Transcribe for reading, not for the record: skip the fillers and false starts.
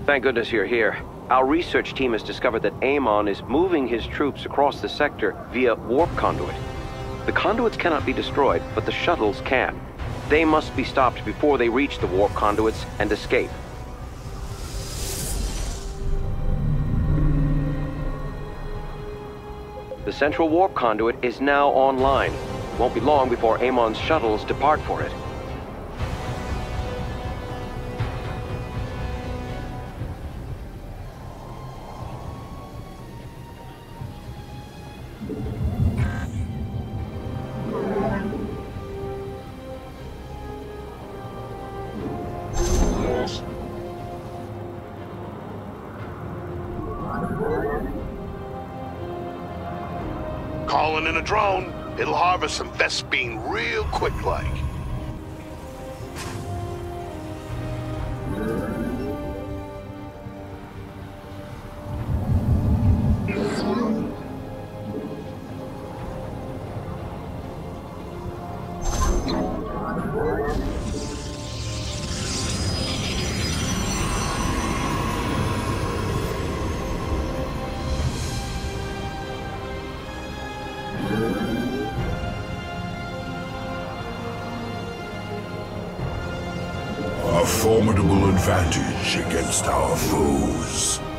Thank goodness you're here. Our research team has discovered that Amon is moving his troops across the sector via warp conduit. The conduits cannot be destroyed, but the shuttles can. They must be stopped before they reach the warp conduits and escape. The central warp conduit is now online. Won't be long before Amon's shuttles depart for it. Calling in a drone. It'll harvest some Vespene real quick-like. A formidable advantage against our foes.